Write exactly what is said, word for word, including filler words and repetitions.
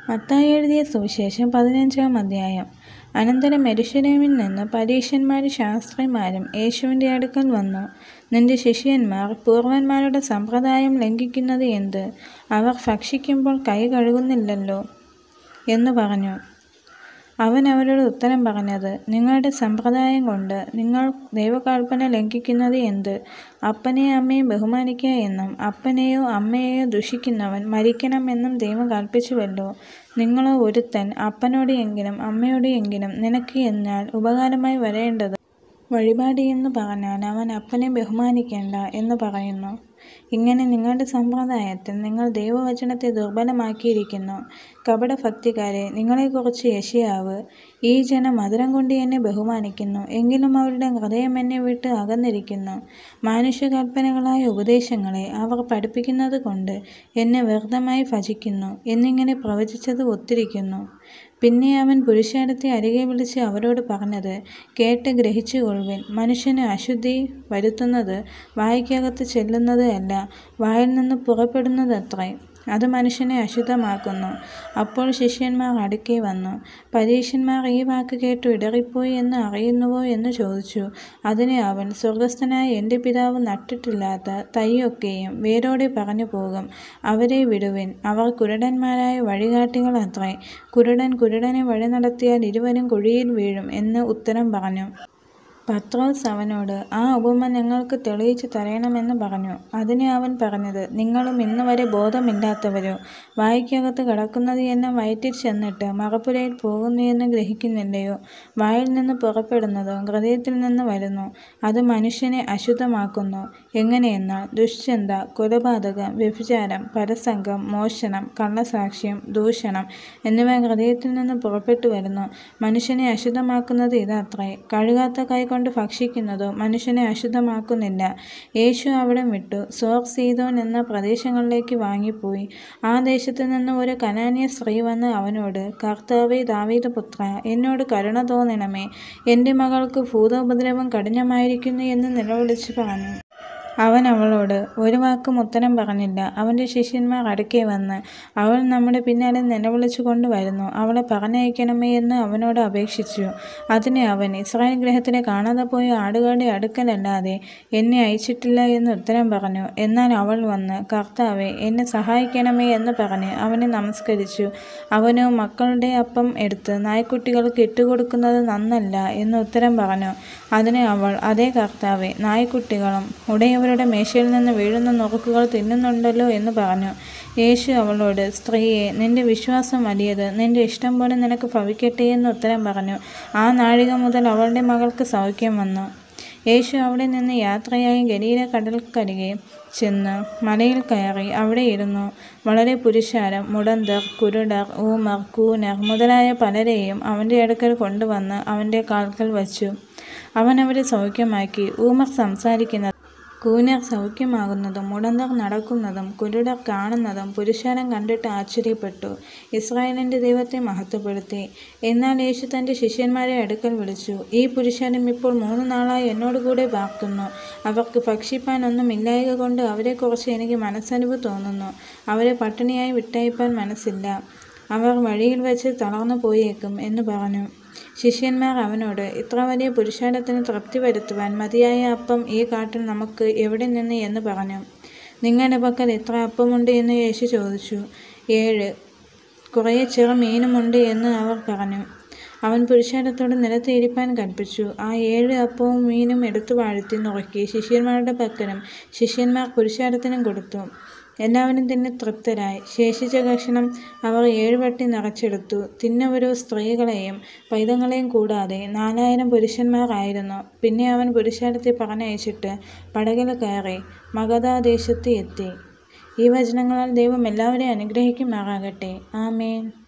മത്തായി എഴുതിയ സുവിശേഷം പതിനഞ്ചാം അധ്യായം. അനന്തരം യെരൂശലേമിൽ നിന്ന് പരീശന്മാരും ശാസ്ത്രിമാരും യേശുവിൻ്റെ അടുക്കൽ വന്നു. നിന്റെ ശിഷ്യന്മാർ പൂർവന്മാരുടെ സമ്പ്രദായം ലംഘിക്കുന്നത് എന്ത്? അവർ ഭക്ഷിക്കുമ്പോൾ കൈ കഴുകുന്നില്ലല്ലോ എന്നു പറഞ്ഞു. അവൻ അവരോട് ഉത്തരം പറഞ്ഞത്, നിങ്ങളുടെ സമ്പ്രദായം കൊണ്ട് നിങ്ങൾ ദൈവകൽപ്പന ലംഘിക്കുന്നത് എന്ത്? അപ്പനെയും അമ്മയും ബഹുമാനിക്കുക എന്നും അപ്പനെയോ അമ്മയെയോ ദുഷിക്കുന്നവൻ മരിക്കണം എന്നും ദൈവം കൽപ്പിച്ചുവല്ലോ. നിങ്ങളോ ഒരുത്തൻ അപ്പനോട് എങ്കിലും അമ്മയോട് എങ്കിലും നിനക്ക് എന്നാൽ ഉപകാരമായി വരേണ്ടത് വഴിപാട് എന്ന് പറഞ്ഞാൽ അവൻ അപ്പനെ ബഹുമാനിക്കേണ്ട എന്ന് പറയുന്നു. ഇങ്ങനെ നിങ്ങളുടെ സമ്പ്രദായത്തിൽ നിങ്ങൾ ദൈവവചനത്തെ ദുർബലമാക്കിയിരിക്കുന്നു. കപടഭക്തിക്കാരെ, നിങ്ങളെക്കുറിച്ച് യെശയ്യാവ്, ഈ ജനം മധുരം കൊണ്ട് എന്നെ ബഹുമാനിക്കുന്നു, എങ്കിലും അവരുടെ ഹൃദയം എന്നെ വിട്ട് അകന്നിരിക്കുന്നു. മാനുഷകൽപ്പനകളായ ഉപദേശങ്ങളെ അവർ പഠിപ്പിക്കുന്നത് കൊണ്ട് എന്നെ വ്യർത്ഥമായി ഭജിക്കുന്നു എന്നിങ്ങനെ പ്രവചിച്ചത് ഒത്തിരിക്കുന്നു. പിന്നെ അവൻ പുരുഷാരത്തെ അരികെ വിളിച്ച് അവരോട് പറഞ്ഞത് കേട്ട് ഗ്രഹിച്ചുകൊള്ളുവിൻ. മനുഷ്യന് അശുദ്ധി വരുത്തുന്നത് വായ്ക്കകത്ത് ചെല്ലുന്നത് അല്ല, വായിൽ നിന്ന് പുറപ്പെടുന്നതത്രേ. അത് മനുഷ്യനെ അശുദ്ധമാക്കുന്നു. അപ്പോൾ ശിഷ്യന്മാർ അടുക്കെ വന്നു. പരീശന്മാർ ഈ വാക്ക് കേട്ടു ഇടറിപ്പോയി എന്ന് അറിയുന്നുവോ എന്ന് ചോദിച്ചു. അതിന് അവൻ, സ്വർഗസ്ഥനായ എൻ്റെ പിതാവ് നട്ടിട്ടില്ലാത്ത തൈയൊക്കെയും വേരോടെ പറഞ്ഞു പോകും. അവരെ വിടുവിൻ. അവർ കുരുടന്മാരായ വഴികാട്ടികൾ അത്രേ. കുരുടൻ കുരുടനെ വഴി നടത്തിയാൽ ഇരുവരും കുഴിയിൽ വീഴും എന്ന് ഉത്തരം പറഞ്ഞു. പത്രോസ് അവനോട്, ആ ഉപമ ഞങ്ങൾക്ക് തെളിയിച്ചു തരണമെന്ന് പറഞ്ഞു. അതിന് അവൻ പറഞ്ഞത്, നിങ്ങളും ഇന്ന് വരെ ബോധമില്ലാത്തവരോ? വായ്ക്കകത്ത് കിടക്കുന്നത് എല്ലാം വയറ്റിൽ ചെന്നിട്ട് മറപ്പുരയിൽ പോകുന്നു എന്ന് ഗ്രഹിക്കുന്നില്ലയോ? വായിൽ നിന്ന് പുറപ്പെടുന്നതോ ഹൃദയത്തിൽ നിന്ന് വരുന്നു. അത് മനുഷ്യനെ അശുദ്ധമാക്കുന്നു. എങ്ങനെയെന്നാൽ ദുശ്ചിന്ത, കൊലപാതകം, വ്യഭിചാരം, പരസംഗം, മോഷണം, കള്ളസാക്ഷ്യം, ദൂഷണം എന്നിവ ഹൃദയത്തിൽ നിന്ന് പുറപ്പെട്ടു വരുന്നു. മനുഷ്യനെ അശുദ്ധമാക്കുന്നത് ഇതത്രേ. കഴുകാത്ത കൈ കൊണ്ട് ഭക്ഷിക്കുന്നതോ മനുഷ്യനെ അശുദ്ധമാക്കുന്നില്ല. യേശു അവിടം വിട്ടു സോർ സീദോൻ എന്ന പ്രദേശങ്ങളിലേക്ക് വാങ്ങിപ്പോയി. ആ ദേശത്ത് നിന്ന് ഒരു കനാന്യ സ്ത്രീ വന്ന് അവനോട്, കർത്താവേ, ദാവീദ് പുത്ര, എന്നോട് കരുണ തോന്നണമേ, എൻ്റെ മകൾക്ക് ഭൂതോപദ്രവം കഠിനമായിരിക്കുന്നു എന്ന് നിലവിളിച്ചു പറഞ്ഞു. അവൻ അവളോട് ഒരു വാക്കും ഉത്തരം പറഞ്ഞില്ല. അവൻ്റെ ശിഷ്യന്മാർ അടുക്കെ വന്ന്, അവൾ നമ്മുടെ പിന്നാലെ നിലവിളിച്ചു കൊണ്ട് വരുന്നു, അവളെ പറഞ്ഞയക്കണമേ എന്ന് അവനോട് അപേക്ഷിച്ചു. അതിന് അവൻ, ഇസ്രായേൽ ഗൃഹത്തിലെ കാണാതെ പോയ ആടുകളുടെ അടുക്കലല്ലാതെ എന്നെ അയച്ചിട്ടില്ല എന്ന് ഉത്തരം പറഞ്ഞു. എന്നാൽ അവൾ വന്ന്, കർത്താവേ, എന്നെ സഹായിക്കണമേ എന്ന് പറഞ്ഞ് അവനെ നമസ്കരിച്ചു. അവനോ, മക്കളുടെ അപ്പം എടുത്ത് നായ്ക്കുട്ടികൾക്ക് ഇട്ടുകൊടുക്കുന്നത് നന്നല്ല എന്ന് ഉത്തരം പറഞ്ഞു. അതിന് അവൾ, അതേ കർത്താവേ, നായ്ക്കുട്ടികളും ഉടയവരുടെ മേശയിൽ നിന്ന് വീഴുന്ന നുറുക്കുകൾ തിന്നുന്നുണ്ടല്ലോ എന്ന് പറഞ്ഞു. യേശു അവളോട്, സ്ത്രീയെ, നിന്റെ വിശ്വാസം വലിയത്, നിന്റെ ഇഷ്ടം പോലെ നിനക്ക് ഭവിക്കട്ടെ എന്ന് ഉത്തരം പറഞ്ഞു. ആ നാഴിക മുതൽ അവളുടെ മകൾക്ക് സൗഖ്യം വന്നു. യേശു അവിടെ നിന്ന് യാത്രയായി ഗലീല കടൽക്കരികെ ചെന്ന് മലയിൽ കയറി അവിടെ ഇരുന്നു. വളരെ പുരുഷാരം, മുടന്തർ, കുരുടർ, ഊമർ, കൂനർ മുതലായ പലരെയും അവൻ്റെ അടുക്കൽ കൊണ്ടുവന്ന് അവൻ്റെ കാൽക്കൽ വച്ചു. അവൻ അവരെ സൗഖ്യമാക്കി. ഊമർ സംസാരിക്കുന്നത്, കൂനർ സൗഖ്യമാകുന്നതും മുടന്തർ നടക്കുന്നതും കുരുടർ കാണുന്നതും പുരുഷാരം കണ്ടിട്ട് ആശ്ചര്യപ്പെട്ടു, ഇസ്രായേലിൻ്റെ ദൈവത്തെ മഹത്വപ്പെടുത്തി. എന്നാൽ യേശു തൻ്റെ ശിഷ്യന്മാരെ അടുക്കൽ വിളിച്ചു, ഈ പുരുഷാരം ഇപ്പോൾ മൂന്ന് നാളായി എന്നോടുകൂടെ പാർക്കുന്നു. അവർക്ക് ഭക്ഷിപ്പാൻ ഒന്നും ഇല്ലായ്ക കൊണ്ട് അവരെക്കുറിച്ച് എനിക്ക് മനസ്സലിവ് തോന്നുന്നു. അവരെ പട്ടിണിയായി വിട്ടയപ്പാൻ മനസ്സില്ല. അവർ വഴിയിൽ വച്ച് തളർന്നു പോയേക്കും എന്ന് പറഞ്ഞു. ശിഷ്യന്മാർ അവനോട്, ഇത്ര വലിയ പുരുഷാരത്തിന് തൃപ്തി വരുത്തുവാൻ മതിയായ അപ്പം ഈ കാട്ടിൽ നമുക്ക് എവിടെ നിന്ന് എന്ന് പറഞ്ഞു. നിങ്ങളുടെ പക്കൽ എത്ര അപ്പമുണ്ട് എന്ന് യേശു ചോദിച്ചു. ഏഴ്. കുറേ ചെറു മീനുമുണ്ട് എന്ന് അവർ പറഞ്ഞു. അവൻ പുരുഷാരത്തോട് നിലത്ത് ഇരിപ്പാൻ കൽപ്പിച്ചു. ആ ഏഴ് അപ്പവും മീനും എടുത്തു വാഴ്ത്തി നുറുക്കി ശിഷ്യന്മാരുടെ പക്കലും ശിഷ്യന്മാർ പുരുഷാരത്തിനും കൊടുത്തു. എല്ലാവരും തിന്ന് തൃപ്തരായി. ശേഷിച്ച കഷണം അവർ ഏഴുവട്ടി നിറച്ചെടുത്തു. തിന്നവരോ സ്ത്രീകളെയും പൈതങ്ങളെയും കൂടാതെ നാലായിരം പുരുഷന്മാരായിരുന്നു. പിന്നെ അവൻ പുരുഷാരത്തെ പറഞ്ഞയച്ചിട്ട് പടകിൽ കയറി മഗദാ ദേശത്ത് എത്തി. ഈ വചനങ്ങളാൽ ദൈവം എല്ലാവരെയും അനുഗ്രഹിക്കുമാറാകട്ടെ. ആമേൻ.